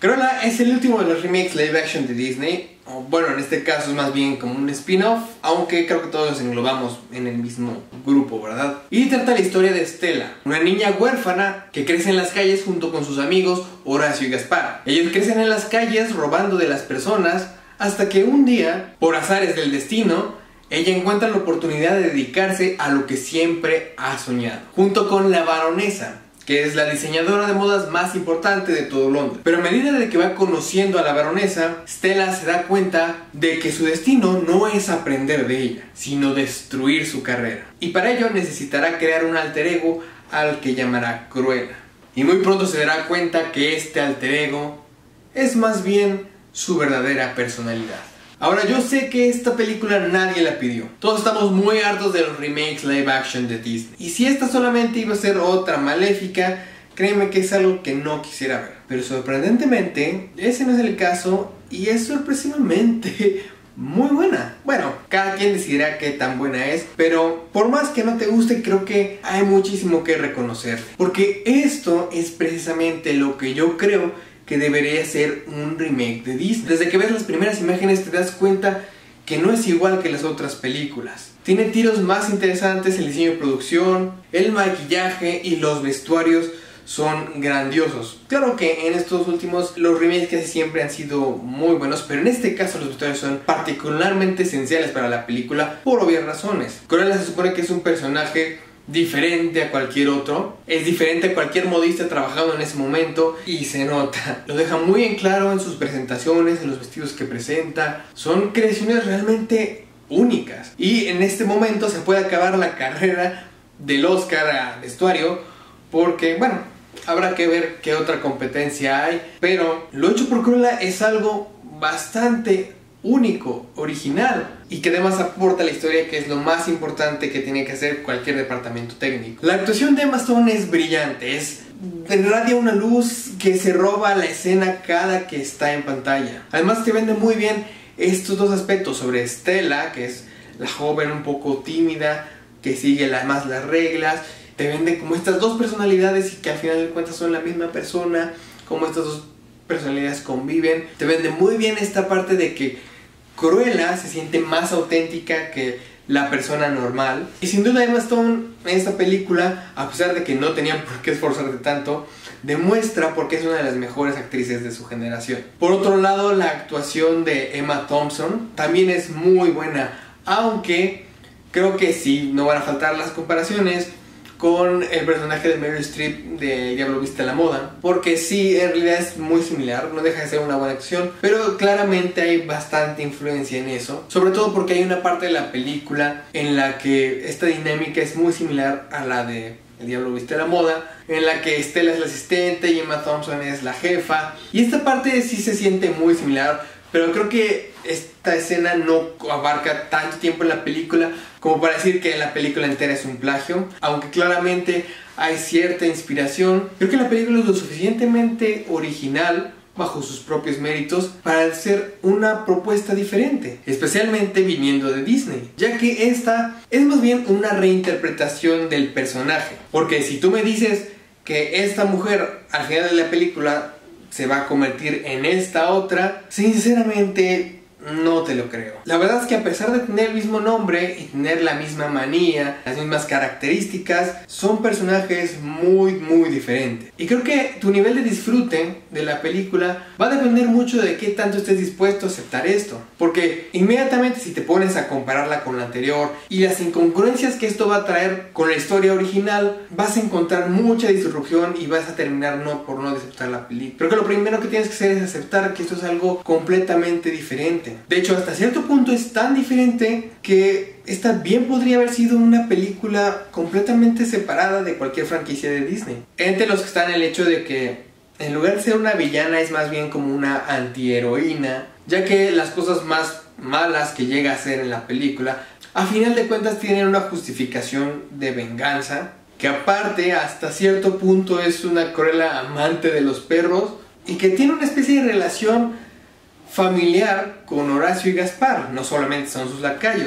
Cruella es el último de los remakes live action de Disney, o bueno, en este caso es más bien como un spin-off, aunque creo que todos nos englobamos en el mismo grupo, ¿verdad? Y trata la historia de Stella, una niña huérfana que crece en las calles junto con sus amigos Horacio y Gaspar. Ellos crecen en las calles robando de las personas hasta que un día, por azares del destino, ella encuentra la oportunidad de dedicarse a lo que siempre ha soñado, junto con la baronesa, que es la diseñadora de modas más importante de todo Londres. Pero a medida de que va conociendo a la baronesa, Stella se da cuenta de que su destino no es aprender de ella, sino destruir su carrera. Y para ello necesitará crear un alter ego al que llamará Cruella. Y muy pronto se dará cuenta que este alter ego es más bien su verdadera personalidad. Ahora, yo sé que esta película nadie la pidió. Todos estamos muy hartos de los remakes live action de Disney. Y si esta solamente iba a ser otra Maléfica, créeme que es algo que no quisiera ver. Pero sorprendentemente, ese no es el caso y es sorpresivamente muy buena. Bueno, cada quien decidirá qué tan buena es, pero por más que no te guste, creo que hay muchísimo que reconocer. Porque esto es precisamente lo que yo creo que debería ser un remake de Disney. Desde que ves las primeras imágenes te das cuenta que no es igual que las otras películas. Tiene tiros más interesantes, el diseño de producción, el maquillaje y los vestuarios son grandiosos. Claro que en estos últimos los remakes casi siempre han sido muy buenos, pero en este caso los vestuarios son particularmente esenciales para la película por obvias razones. Cruella se supone que es un personaje diferente a cualquier otro, es diferente a cualquier modista trabajando en ese momento y se nota, lo deja muy en claro en sus presentaciones, en los vestidos que presenta, son creaciones realmente únicas y en este momento se puede acabar la carrera del Oscar a vestuario porque bueno, habrá que ver qué otra competencia hay, pero lo hecho por Cruella es algo bastante único, original y que además aporta la historia, que es lo más importante que tiene que hacer cualquier departamento técnico. La actuación de Emma Stone es brillante, irradia una luz que se roba la escena cada que está en pantalla. Además te vende muy bien estos dos aspectos sobre Stella, que es la joven un poco tímida, que sigue más las reglas. Te vende como estas dos personalidades y que al final de cuentas son la misma persona, como estas dos personalidades conviven. Te vende muy bien esta parte de que Cruella se siente más auténtica que la persona normal. Y sin duda Emma Stone en esta película, a pesar de que no tenían por qué esforzarse tanto, demuestra por qué es una de las mejores actrices de su generación. Por otro lado, la actuación de Emma Thompson también es muy buena, aunque creo que sí, no van a faltar las comparaciones con el personaje de Meryl Streep de Diablo Viste a la Moda, porque sí, en realidad es muy similar, no deja de ser una buena acción, pero claramente hay bastante influencia en eso, sobre todo porque hay una parte de la película en la que esta dinámica es muy similar a la de El Diablo Viste a la Moda, en la que Stella es la asistente y Emma Thompson es la jefa, y esta parte sí se siente muy similar, pero creo que esta escena no abarca tanto tiempo en la película como para decir que la película entera es un plagio, aunque claramente hay cierta inspiración. Creo que la película es lo suficientemente original bajo sus propios méritos para ser una propuesta diferente, especialmente viniendo de Disney, ya que esta es más bien una reinterpretación del personaje, porque si tú me dices que esta mujer al final de la película se va a convertir en esta otra, sinceramente no te lo creo. La verdad es que a pesar de tener el mismo nombre y tener la misma manía, las mismas características, son personajes muy diferentes. Y creo que tu nivel de disfrute de la película va a depender mucho de qué tanto estés dispuesto a aceptar esto. Porque inmediatamente si te pones a compararla con la anterior y las incongruencias que esto va a traer con la historia original, vas a encontrar mucha disrupción y vas a terminar por no aceptar la película. Creo que lo primero que tienes que hacer es aceptar que esto es algo completamente diferente. De hecho, hasta cierto punto es tan diferente que esta bien podría haber sido una película completamente separada de cualquier franquicia de Disney. Entre los que están el hecho de que en lugar de ser una villana es más bien como una antiheroína, ya que las cosas más malas que llega a hacer en la película a final de cuentas tienen una justificación de venganza, que aparte hasta cierto punto es una Cruella amante de los perros y que tiene una especie de relación familiar con Horacio y Gaspar, no solamente son sus lacayos.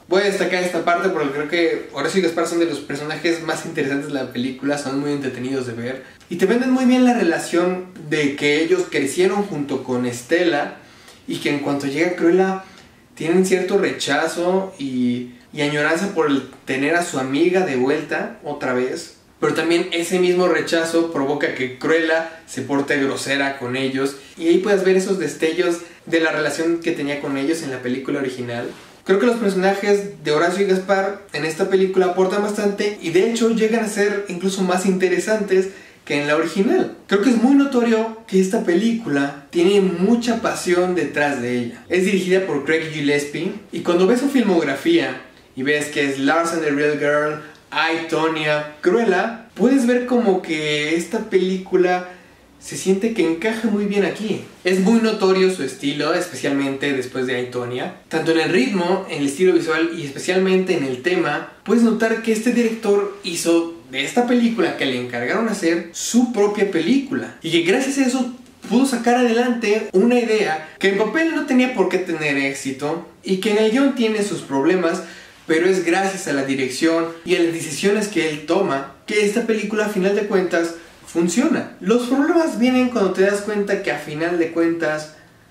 Voy a destacar esta parte porque creo que Horacio y Gaspar son de los personajes más interesantes de la película, son muy entretenidos de ver. Y te venden muy bien la relación de que ellos crecieron junto con Estela y que en cuanto llega Cruella tienen cierto rechazo y añoranza por el tener a su amiga de vuelta otra vez. Pero también ese mismo rechazo provoca que Cruella se porte grosera con ellos. Y ahí puedes ver esos destellos de la relación que tenía con ellos en la película original. Creo que los personajes de Horacio y Gaspar en esta película aportan bastante y de hecho llegan a ser incluso más interesantes que en la original. Creo que es muy notorio que esta película tiene mucha pasión detrás de ella. Es dirigida por Craig Gillespie y cuando ves su filmografía y ves que es Lars and the Real Girl, I, Tonya, Cruella, puedes ver como que esta película se siente que encaja muy bien aquí. Es muy notorio su estilo, especialmente después de I, Tonya. Tanto en el ritmo, en el estilo visual y especialmente en el tema, puedes notar que este director hizo de esta película que le encargaron hacer su propia película. Y que gracias a eso pudo sacar adelante una idea que en papel no tenía por qué tener éxito y que en el guión tiene sus problemas, pero es gracias a la dirección y a las decisiones que él toma que esta película a final de cuentas funciona. Los problemas vienen cuando te das cuenta que a final de cuentas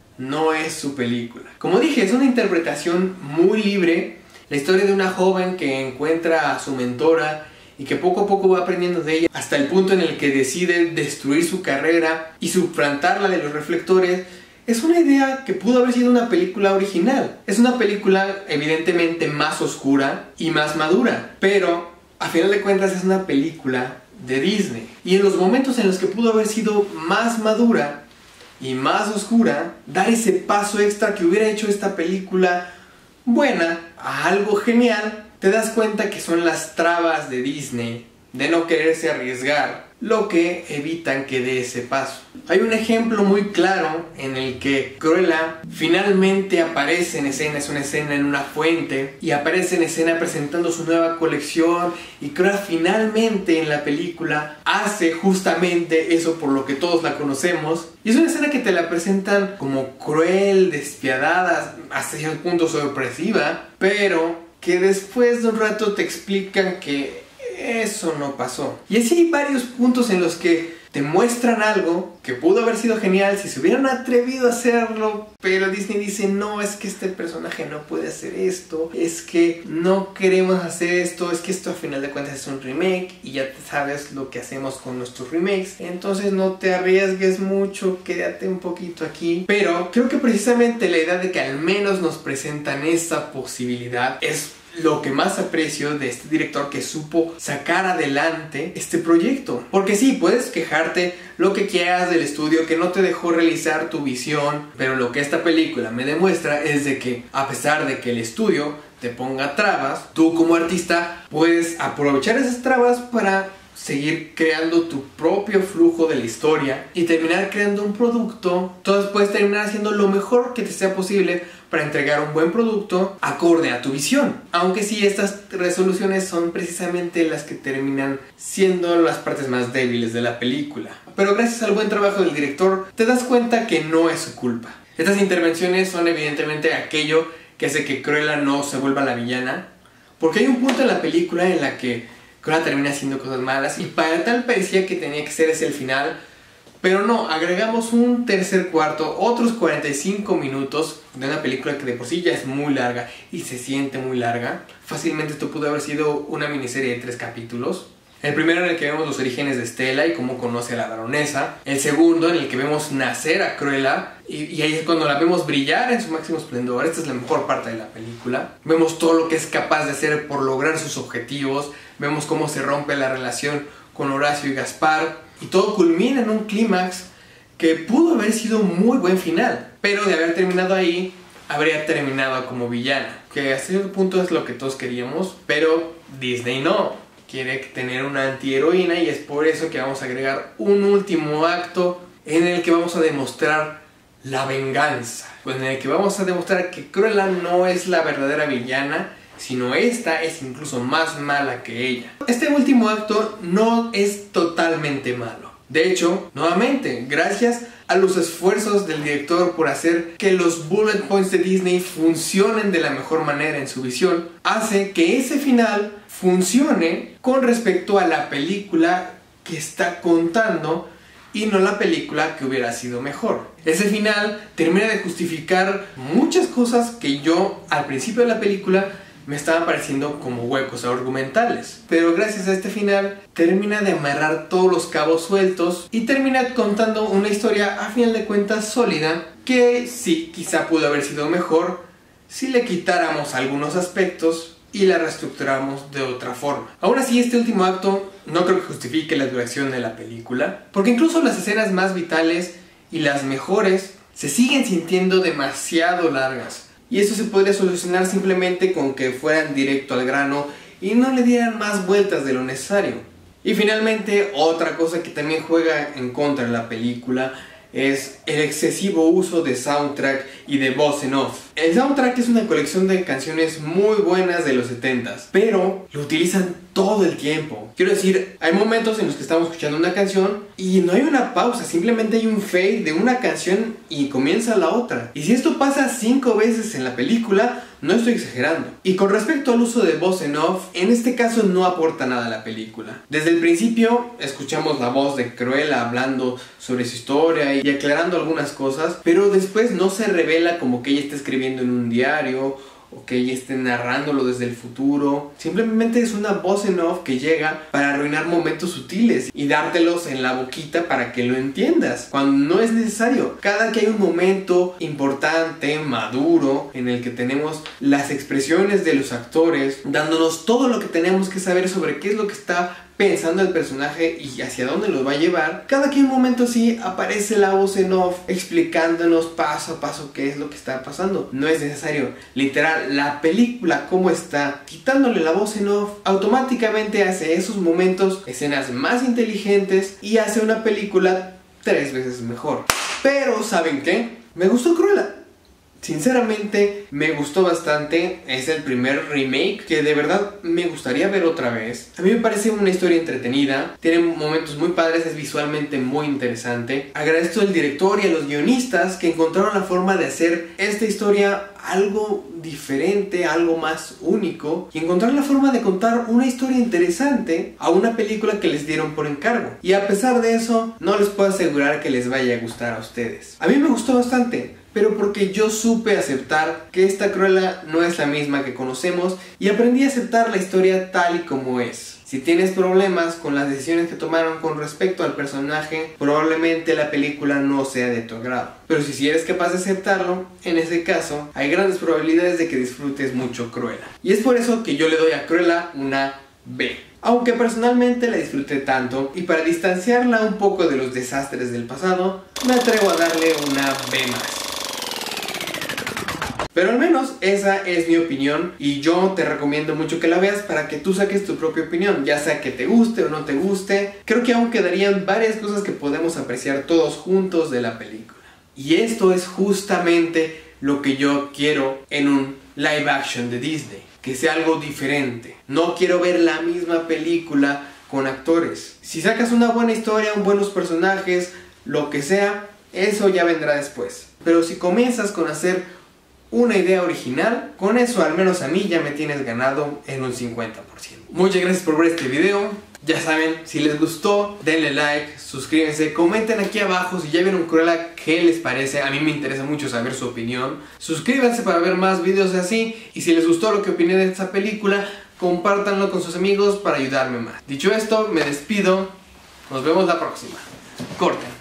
no es su película. Como dije, es una interpretación muy libre, la historia de una joven que encuentra a su mentora y que poco a poco va aprendiendo de ella hasta el punto en el que decide destruir su carrera y suplantarla de los reflectores. Es una idea que pudo haber sido una película original. Es una película evidentemente más oscura y más madura, pero a final de cuentas es una película de Disney. Y en los momentos en los que pudo haber sido más madura y más oscura, dar ese paso extra que hubiera hecho esta película buena a algo genial, te das cuenta que son las trabas de Disney de no quererse arriesgar lo que evitan que dé ese paso. Hay un ejemplo muy claro en el que Cruella finalmente aparece en escena, es una escena en una fuente y aparece en escena presentando su nueva colección y Cruella finalmente en la película hace justamente eso por lo que todos la conocemos y es una escena que te la presentan como cruel, despiadada, hasta cierto punto sorpresiva, pero que después de un rato te explican que eso no pasó. Y así hay varios puntos en los que te muestran algo que pudo haber sido genial si se hubieran atrevido a hacerlo, pero Disney dice no, es que este personaje no puede hacer esto, es que no queremos hacer esto, es que esto a final de cuentas es un remake y ya sabes lo que hacemos con nuestros remakes, entonces no te arriesgues mucho, quédate un poquito aquí. Pero creo que precisamente la idea de que al menos nos presentan esa posibilidad es lo que más aprecio de este director que supo sacar adelante este proyecto. Porque sí, puedes quejarte lo que quieras del estudio que no te dejó realizar tu visión, pero lo que esta película me demuestra es de que a pesar de que el estudio te ponga trabas, tú como artista puedes aprovechar esas trabas para seguir creando tu propio flujo de la historia y terminar creando un producto. Entonces puedes terminar haciendo lo mejor que te sea posible para entregar un buen producto acorde a tu visión. Aunque sí, estas resoluciones son precisamente las que terminan siendo las partes más débiles de la película. Pero gracias al buen trabajo del director, te das cuenta que no es su culpa. Estas intervenciones son evidentemente aquello que hace que Cruella no se vuelva la villana, porque hay un punto en la película en la que Cruella termina haciendo cosas malas y para tal parecía que tenía que ser ese el final, pero no, agregamos un tercer cuarto, otros 45 minutos de una película que de por sí ya es muy larga y se siente muy larga. Fácilmente esto pudo haber sido una miniserie de 3 capítulos. El primero en el que vemos los orígenes de Estela y cómo conoce a la baronesa. El segundo en el que vemos nacer a Cruella y ahí es cuando la vemos brillar en su máximo esplendor. Esta es la mejor parte de la película. Vemos todo lo que es capaz de hacer por lograr sus objetivos. Vemos cómo se rompe la relación con Horacio y Gaspar. Y todo culmina en un clímax que pudo haber sido un muy buen final. Pero de haber terminado ahí, habría terminado como villana. Que hasta cierto punto es lo que todos queríamos, pero Disney no. Quiere tener una antiheroína y es por eso que vamos a agregar un último acto en el que vamos a demostrar la venganza. Pues en el que vamos a demostrar que Cruella no es la verdadera villana, sino esta es incluso más mala que ella. Este último acto no es totalmente malo. De hecho, nuevamente, gracias a los esfuerzos del director por hacer que los bullet points de Disney funcionen de la mejor manera en su visión, hace que ese final funcione con respecto a la película que está contando y no la película que hubiera sido mejor. Ese final termina de justificar muchas cosas que yo al principio de la película me estaban pareciendo como huecos argumentales, pero gracias a este final termina de amarrar todos los cabos sueltos y termina contando una historia a final de cuentas sólida, que sí, quizá pudo haber sido mejor si le quitáramos algunos aspectos y la reestructuramos de otra forma. Aún así, este último acto no creo que justifique la duración de la película, porque incluso las escenas más vitales y las mejores se siguen sintiendo demasiado largas. Y eso se podría solucionar simplemente con que fueran directo al grano y no le dieran más vueltas de lo necesario. Y finalmente, otra cosa que también juega en contra de la película es el excesivo uso de soundtrack y de voz en off. El soundtrack es una colección de canciones muy buenas de los 70s, pero lo utilizan todo el tiempo. Quiero decir, hay momentos en los que estamos escuchando una canción y no hay una pausa, simplemente hay un fade de una canción y comienza la otra. Y si esto pasa 5 veces en la película, no estoy exagerando. Y con respecto al uso de voz en off, en este caso no aporta nada a la película. Desde el principio escuchamos la voz de Cruella hablando sobre su historia y aclarando algunas cosas, pero después no se revela como que ella está escribiendo en un diario o que ella esté narrándolo desde el futuro. Simplemente es una voz en off que llega para arruinar momentos sutiles y dártelos en la boquita para que lo entiendas, cuando no es necesario. Cada que hay un momento importante, maduro, en el que tenemos las expresiones de los actores dándonos todo lo que tenemos que saber sobre qué es lo que está pensando el personaje y hacia dónde lo va a llevar, cada que hay un momento así aparece la voz en off explicándonos paso a paso qué es lo que está pasando. No es necesario. Literal, la película como está, quitándole la voz en off, automáticamente hace esos momentos escenas más inteligentes y hace una película 3 veces mejor. Pero ¿saben qué? Me gustó Cruella. Sinceramente me gustó bastante. Es el primer remake que de verdad me gustaría ver otra vez. A mí me parece una historia entretenida, tiene momentos muy padres, es visualmente muy interesante. Agradezco al director y a los guionistas que encontraron la forma de hacer esta historia algo diferente, algo más único, y encontrar la forma de contar una historia interesante a una película que les dieron por encargo. Y a pesar de eso, no les puedo asegurar que les vaya a gustar a ustedes. A mí me gustó bastante, pero porque yo supe aceptar que esta Cruella no es la misma que conocemos y aprendí a aceptar la historia tal y como es. Si tienes problemas con las decisiones que tomaron con respecto al personaje, probablemente la película no sea de tu agrado. Pero si eres capaz de aceptarlo, en ese caso, hay grandes probabilidades de que disfrutes mucho Cruella. Y es por eso que yo le doy a Cruella una B. Aunque personalmente la disfruté tanto, y para distanciarla un poco de los desastres del pasado, me atrevo a darle una B+. Pero al menos esa es mi opinión y yo te recomiendo mucho que la veas para que tú saques tu propia opinión, ya sea que te guste o no te guste. Creo que aún quedarían varias cosas que podemos apreciar todos juntos de la película. Y esto es justamente lo que yo quiero en un live action de Disney, que sea algo diferente. No quiero ver la misma película con actores. Si sacas una buena historia, buenos personajes, lo que sea, eso ya vendrá después. Pero si comienzas con hacer una idea original, con eso al menos a mí ya me tienes ganado en un 50%. Muchas gracias por ver este video. Ya saben, si les gustó, denle like, suscríbanse, comenten aquí abajo si ya vieron Cruella, qué les parece. A mí me interesa mucho saber su opinión. Suscríbanse para ver más videos así, y si les gustó lo que opiné de esta película, compártanlo con sus amigos para ayudarme más. Dicho esto, me despido. Nos vemos la próxima. Corten.